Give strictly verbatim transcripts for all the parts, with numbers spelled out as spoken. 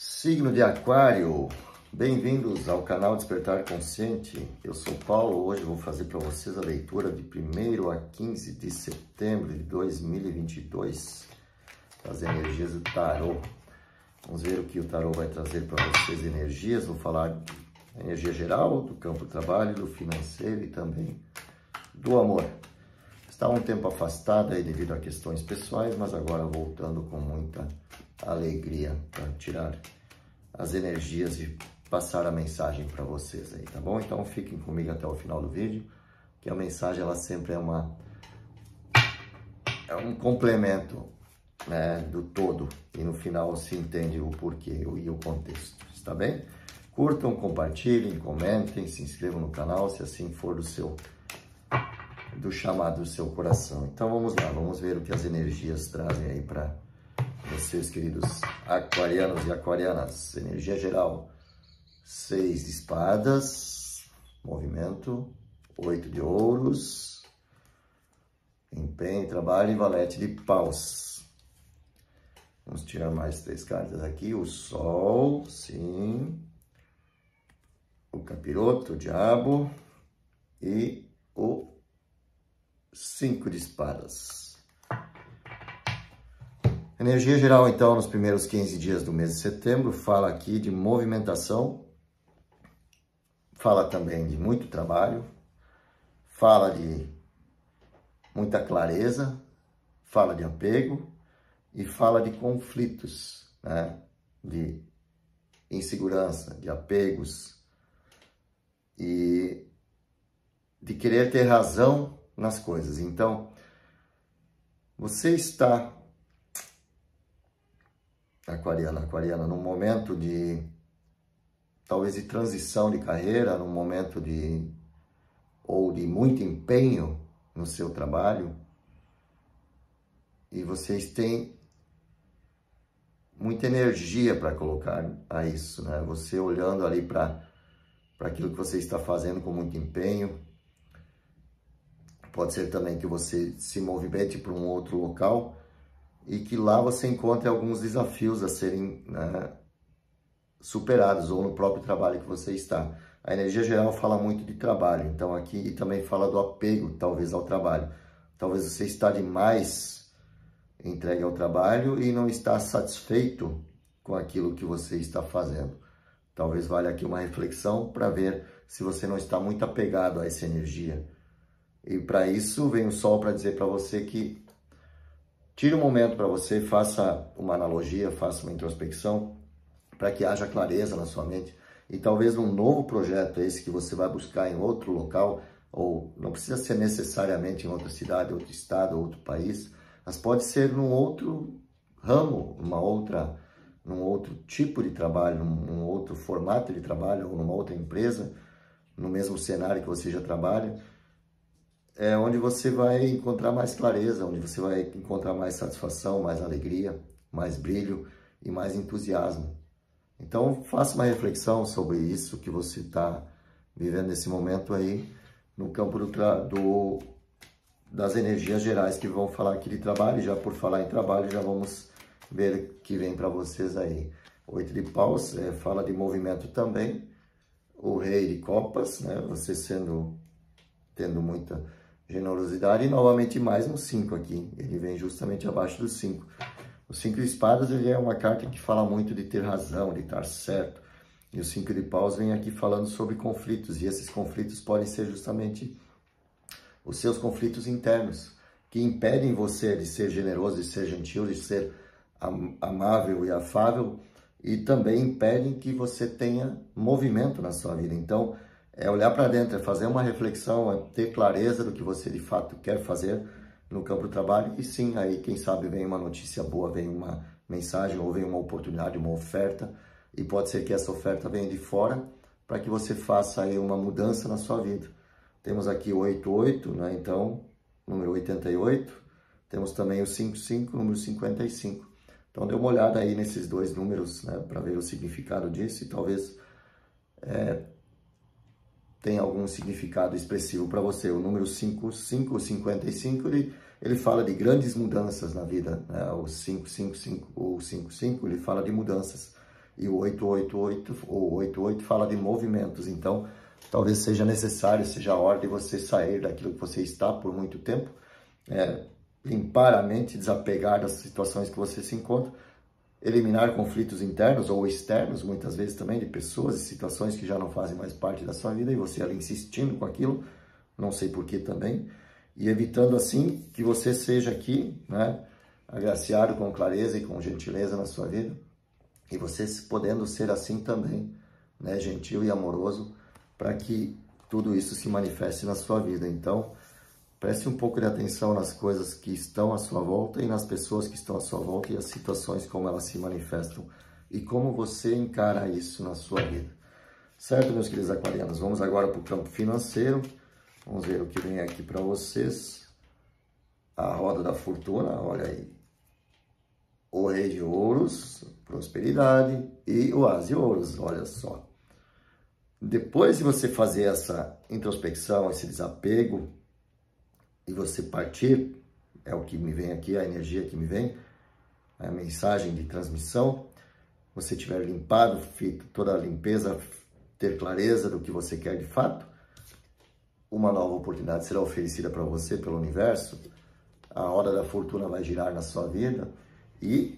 Signo de Aquário, bem-vindos ao canal Despertar Consciente. Eu sou Paulo, hoje vou fazer para vocês a leitura de primeiro a quinze de setembro de dois mil e vinte e dois, as energias do tarô. Vamos ver o que o tarô vai trazer para vocês, energias. Vou falar da energia geral, do campo do trabalho, do financeiro e também do amor. Está um tempo afastada aí devido a questões pessoais, mas agora voltando com muita alegria para tirar as energias e passar a mensagem para vocês aí, tá bom? Então fiquem comigo até o final do vídeo, que a mensagem ela sempre é uma é um complemento, né, do todo, e no final se entende o porquê e o contexto, está bem? Curtam, compartilhem, comentem, se inscrevam no canal se assim for do seu do chamado do seu coração. Então vamos lá, vamos ver o que as energias trazem aí para vocês, queridos aquarianos e aquarianas. Energia geral: seis de espadas, movimento, oito de ouros, empenho, trabalho e valete de paus. Vamos tirar mais três cartas aqui: o sol, sim, o capiroto, o diabo e o cinco de espadas. Energia geral, então, nos primeiros quinze dias do mês de setembro, fala aqui de movimentação, fala também de muito trabalho, fala de muita clareza, fala de apego e fala de conflitos, né? De insegurança, de apegos e de querer ter razão nas coisas. Então, você está, aquariana, aquariana, num momento de, talvez, de transição de carreira, num momento de, ou de muito empenho no seu trabalho, e vocês têm muita energia para colocar a isso, né? Você olhando ali para para aquilo que você está fazendo com muito empenho. Pode ser também que você se movimente para um outro local e que lá você encontre alguns desafios a serem, né, superados, ou no próprio trabalho que você está. A energia geral fala muito de trabalho, então aqui e também fala do apego, talvez, ao trabalho. Talvez você está demais entregue ao trabalho e não está satisfeito com aquilo que você está fazendo. Talvez valha aqui uma reflexão para ver se você não está muito apegado a essa energia. E para isso vem o sol para dizer para você que tire um momento para você, faça uma analogia, faça uma introspecção, para que haja clareza na sua mente. E talvez um novo projeto, esse que você vai buscar em outro local, ou não precisa ser necessariamente em outra cidade, outro estado, outro país, mas pode ser num outro ramo, numa outra, num outro tipo de trabalho, num, num outro formato de trabalho, ou numa outra empresa, no mesmo cenário que você já trabalha. É onde você vai encontrar mais clareza, onde você vai encontrar mais satisfação, mais alegria, mais brilho e mais entusiasmo. Então, faça uma reflexão sobre isso que você está vivendo nesse momento aí, no campo do, do, das energias gerais que vão falar aqui de trabalho. Já por falar em trabalho, já vamos ver o que vem para vocês aí. Oito de paus, é, fala de movimento também. O rei de copas, né? Você sendo, tendo muita generosidade, e novamente mais um cinco aqui, ele vem justamente abaixo do cinco. O cinco de espadas, ele é uma carta que fala muito de ter razão, de estar certo, e o cinco de paus vem aqui falando sobre conflitos, e esses conflitos podem ser justamente os seus conflitos internos, que impedem você de ser generoso, de ser gentil, de ser am amável e afável, e também impedem que você tenha movimento na sua vida. Então, é olhar para dentro, é fazer uma reflexão, é ter clareza do que você de fato quer fazer no campo do trabalho. E sim, aí quem sabe vem uma notícia boa, vem uma mensagem ou vem uma oportunidade, uma oferta. E pode ser que essa oferta venha de fora para que você faça aí uma mudança na sua vida. Temos aqui o oito oito, né? Então, número oitenta e oito. Temos também o cinco cinco, número cinquenta e cinco. Então, dê uma olhada aí nesses dois números, né, para ver o significado disso e talvez É, tem algum significado expressivo para você. O número cinco cinco, cinquenta e cinco, ele, ele fala de grandes mudanças na vida, né? O cinco cinco cinco ou cinco cinco, ele fala de mudanças. E o oito oito oito, ou oito oito fala de movimentos, então talvez seja necessário, seja a hora de você sair daquilo que você está por muito tempo, é, limpar a mente, desapegar das situações que você se encontra, eliminar conflitos internos ou externos, muitas vezes também, de pessoas e situações que já não fazem mais parte da sua vida, e você ali insistindo com aquilo, não sei porquê também, e evitando assim que você seja aqui, né, agraciado com clareza e com gentileza na sua vida, e você podendo ser assim também, né, gentil e amoroso, para que tudo isso se manifeste na sua vida. Então, preste um pouco de atenção nas coisas que estão à sua volta e nas pessoas que estão à sua volta e as situações como elas se manifestam e como você encara isso na sua vida. Certo, meus queridos aquarianos? Vamos agora para o campo financeiro. Vamos ver o que vem aqui para vocês. A roda da fortuna, olha aí. O rei de ouros, prosperidade, e o as de ouros, olha só. Depois de você fazer essa introspecção, esse desapego, e você partir, é o que me vem aqui, a energia que me vem, a mensagem de transmissão, você tiver limpado, feito toda a limpeza, ter clareza do que você quer de fato, uma nova oportunidade será oferecida para você pelo universo, a roda da fortuna vai girar na sua vida e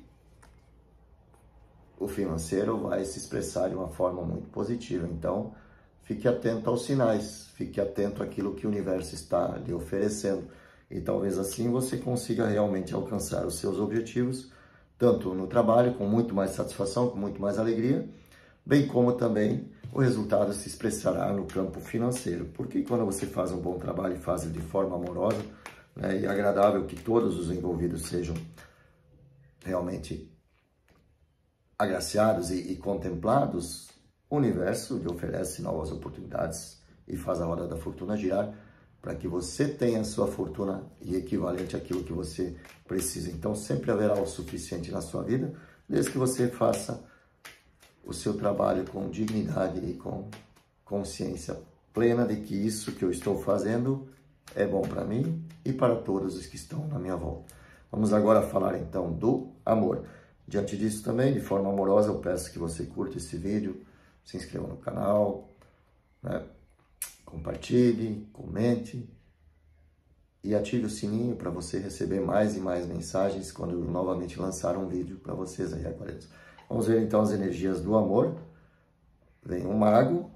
o financeiro vai se expressar de uma forma muito positiva. Então, fique atento aos sinais, fique atento àquilo que o universo está lhe oferecendo. E talvez assim você consiga realmente alcançar os seus objetivos, tanto no trabalho, com muito mais satisfação, com muito mais alegria, bem como também o resultado se expressará no campo financeiro. Porque quando você faz um bom trabalho e faz de forma amorosa, né, e agradável, que todos os envolvidos sejam realmente agraciados e, e contemplados, o universo lhe oferece novas oportunidades e faz a roda da fortuna girar para que você tenha a sua fortuna e equivalente àquilo que você precisa. Então, sempre haverá o suficiente na sua vida, desde que você faça o seu trabalho com dignidade e com consciência plena de que isso que eu estou fazendo é bom para mim e para todos os que estão na minha volta. Vamos agora falar então do amor. Diante disso também, de forma amorosa, eu peço que você curta esse vídeo, se inscreva no canal, né? Compartilhe, comente e ative o sininho para você receber mais e mais mensagens quando eu novamente lançar um vídeo para vocês aí, aquarianos. Vamos ver então as energias do amor. Vem um mago,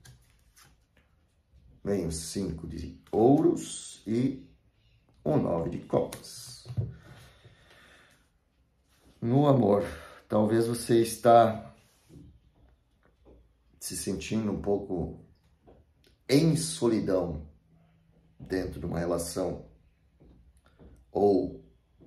vem o cinco de ouros e o nove de copas. No amor, talvez você está se sentindo um pouco em solidão dentro de uma relação ou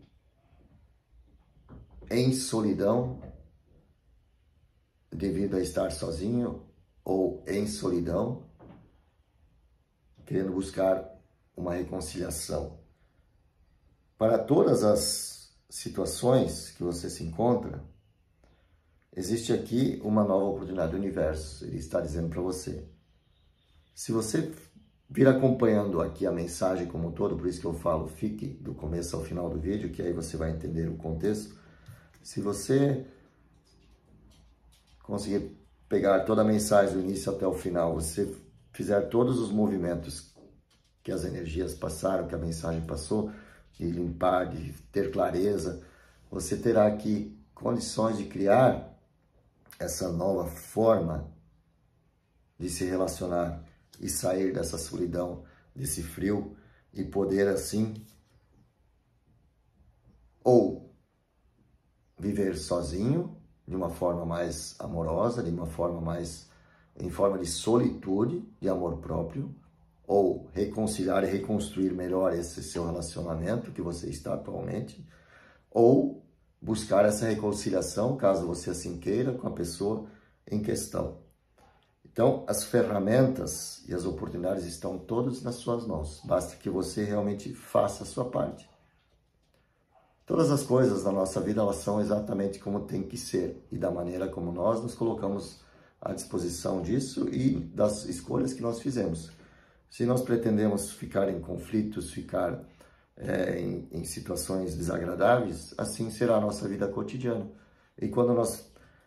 em solidão devido a estar sozinho ou em solidão querendo buscar uma reconciliação. Para todas as situações que você se encontra, existe aqui uma nova oportunidade do universo. Ele está dizendo para você. Se você vir acompanhando aqui a mensagem como um todo, por isso que eu falo, fique do começo ao final do vídeo, que aí você vai entender o contexto. Se você conseguir pegar toda a mensagem do início até o final, você fizer todos os movimentos que as energias passaram, que a mensagem passou, de limpar, de ter clareza, você terá aqui condições de criar essa nova forma de se relacionar e sair dessa solidão, desse frio e poder assim ou viver sozinho de uma forma mais amorosa, de uma forma mais em forma de solitude, de amor próprio, ou reconciliar e reconstruir melhor esse seu relacionamento que você está atualmente, ou buscar essa reconciliação, caso você assim queira, com a pessoa em questão. Então, as ferramentas e as oportunidades estão todas nas suas mãos. Basta que você realmente faça a sua parte. Todas as coisas na nossa vida, elas são exatamente como tem que ser e da maneira como nós nos colocamos à disposição disso e das escolhas que nós fizemos. Se nós pretendemos ficar em conflitos, ficar é, em, em situações desagradáveis, assim será a nossa vida cotidiana. E quando nós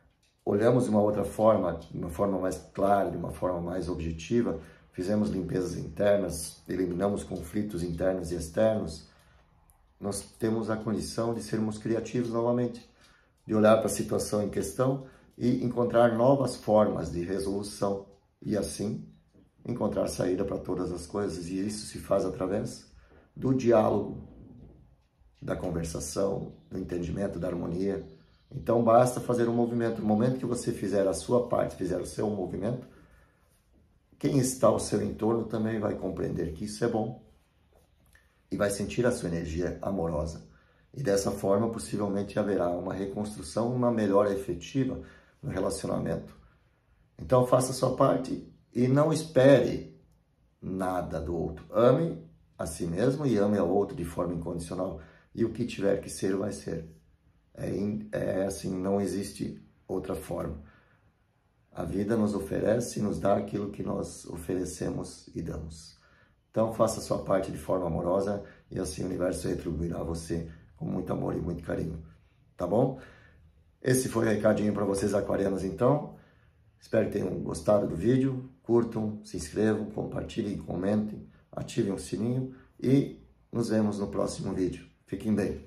olhamos de uma outra forma, de uma forma mais clara, de uma forma mais objetiva, fizemos limpezas internas, eliminamos conflitos internos e externos, nós temos a condição de sermos criativos novamente, de olhar para a situação em questão e encontrar novas formas de resolução e assim encontrar saída para todas as coisas. E isso se faz através do diálogo, da conversação, do entendimento, da harmonia. Então basta fazer um movimento. No momento que você fizer a sua parte, fizer o seu movimento, quem está ao seu entorno também vai compreender que isso é bom e vai sentir a sua energia amorosa. E dessa forma, possivelmente, haverá uma reconstrução, uma melhora efetiva no relacionamento. Então, faça a sua parte e não espere nada do outro. Ame a si mesmo e ame ao outro de forma incondicional. E o que tiver que ser, vai ser. É, é assim, não existe outra forma. A vida nos oferece e nos dá aquilo que nós oferecemos e damos. Então, faça a sua parte de forma amorosa e assim o universo retribuirá a você com muito amor e muito carinho. Tá bom? Esse foi o recadinho para vocês aquarianos, então. Espero que tenham gostado do vídeo. Curtam, se inscrevam, compartilhem, comentem, ativem o sininho e nos vemos no próximo vídeo. Fiquem bem.